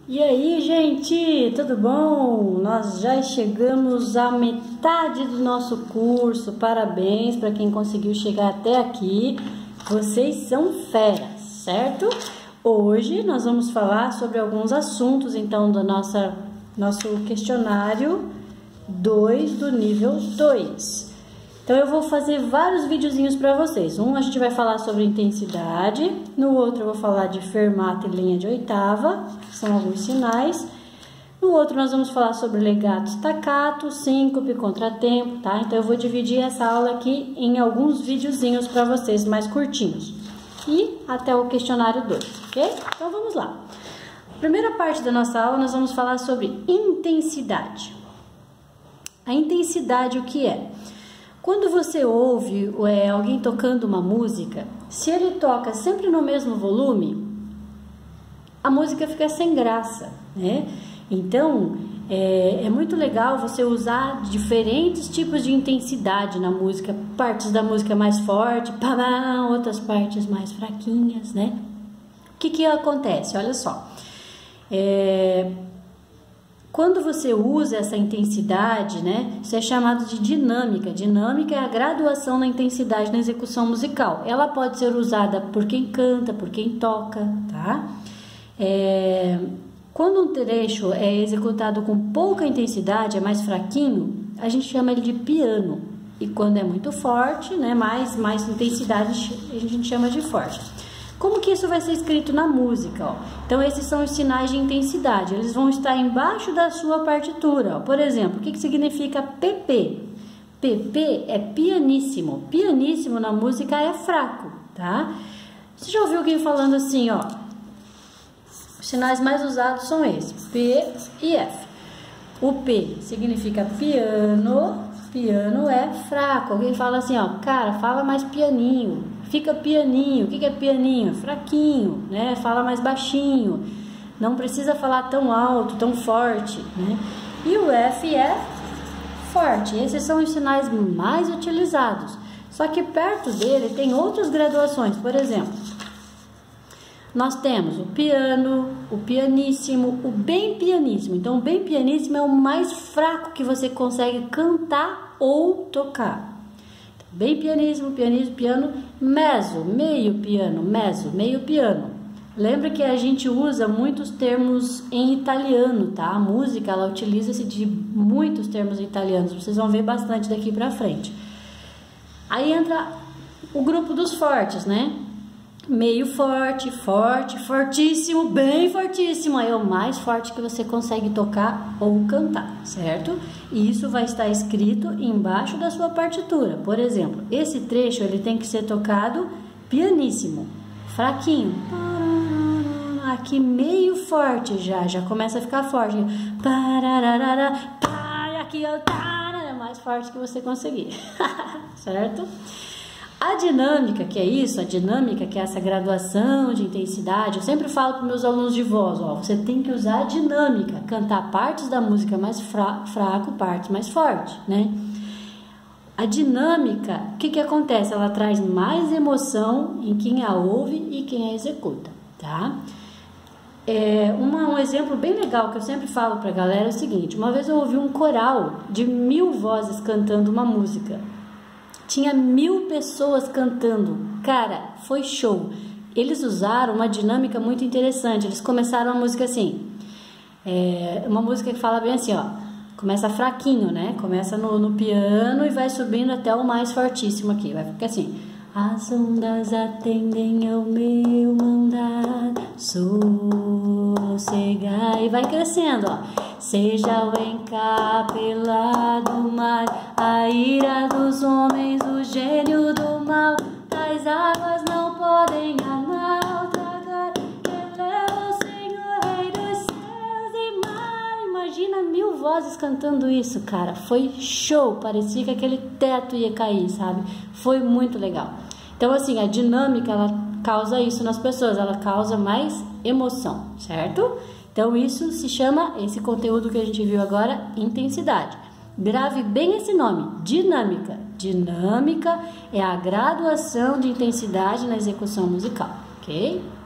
E aí, gente, tudo bom? Nós já chegamos à metade do nosso curso. Parabéns para quem conseguiu chegar até aqui. Vocês são feras, certo? Hoje nós vamos falar sobre alguns assuntos, então, do nosso questionário 2 do nível 2. Então, eu vou fazer vários videozinhos para vocês. Um a gente vai falar sobre intensidade, no outro eu vou falar de fermata e linha de oitava, que são alguns sinais. No outro nós vamos falar sobre legato, staccato, síncope, contratempo, tá? Então, eu vou dividir essa aula aqui em alguns videozinhos para vocês, mais curtinhos. E até o questionário 2, ok? Então, vamos lá. Primeira parte da nossa aula, nós vamos falar sobre intensidade. A intensidade, o que é? Quando você ouve alguém tocando uma música, se ele toca sempre no mesmo volume, a música fica sem graça, né? Então, é muito legal você usar diferentes tipos de intensidade na música, partes da música mais forte, outras partes mais fraquinhas, né? O que acontece? Olha só, quando você usa essa intensidade, né, isso é chamado de dinâmica. Dinâmica é a graduação na intensidade na execução musical. Ela pode ser usada por quem canta, por quem toca, tá? Quando um trecho é executado com pouca intensidade, é mais fraquinho, a gente chama ele de piano. E quando é muito forte, né, mais intensidade, a gente chama de forte. Como que isso vai ser escrito na música? Ó? Então, esses são os sinais de intensidade. Eles vão estar embaixo da sua partitura. Ó. Por exemplo, o que significa PP? PP é pianíssimo. Pianíssimo na música é fraco, tá? Você já ouviu alguém falando assim, ó? Os sinais mais usados são esses, P e F. O P significa piano. Piano é fraco. Alguém fala assim, ó, cara, fala mais pianinho. Fica pianinho. O que é pianinho? Fraquinho, né? Fala mais baixinho. Não precisa falar tão alto, tão forte, né? E o F é forte. Esses são os sinais mais utilizados. Só que perto dele tem outras graduações. Por exemplo, nós temos o piano, o pianíssimo, o bem pianíssimo. Então, o bem pianíssimo é o mais fraco que você consegue cantar ou tocar. Bem pianíssimo, pianíssimo, piano, mezzo, meio piano, mezzo, meio piano. Lembra que a gente usa muitos termos em italiano, tá? A música, ela utiliza-se de muitos termos italianos. Vocês vão ver bastante daqui pra frente. Aí entra o grupo dos fortes, né? Meio forte, forte, fortíssimo, bem fortíssimo. Aí é o mais forte que você consegue tocar ou cantar, certo? E isso vai estar escrito embaixo da sua partitura. Por exemplo, esse trecho ele tem que ser tocado pianíssimo, fraquinho. Aqui meio forte já começa a ficar forte. Aqui é mais forte que você conseguir, certo? A dinâmica, que é isso, a dinâmica, que é essa graduação de intensidade, eu sempre falo para meus alunos de voz, ó, você tem que usar a dinâmica, cantar partes da música mais fraco, partes mais forte, né? A dinâmica, o que acontece? Ela traz mais emoção em quem a ouve e quem a executa, tá? Um exemplo bem legal que eu sempre falo para a galera é o seguinte, uma vez eu ouvi um coral de 1000 vozes cantando uma música. Tinha 1000 pessoas cantando. Cara, foi show. Eles usaram uma dinâmica muito interessante. Eles começaram a música assim. Uma música que fala bem assim, ó. Começa fraquinho, né? Começa no piano e vai subindo até o mais fortíssimo aqui. Vai ficar assim. As ondas atendem ao meu mandar, sossegar. E vai crescendo, ó. Seja o encapelado mar, a ira dos homens, o gênio do mal. Tais águas não podem naufragar, eleva o Senhor, Rei dos céus e mar. Imagina 1000 vozes cantando isso, cara. Foi show, parecia que aquele teto ia cair, sabe? Foi muito legal. Então, assim, a dinâmica, ela causa isso nas pessoas, ela causa mais emoção, certo? Então, isso se chama, esse conteúdo que a gente viu agora, intensidade. Grave bem esse nome, dinâmica. Dinâmica é a graduação de intensidade na execução musical, ok?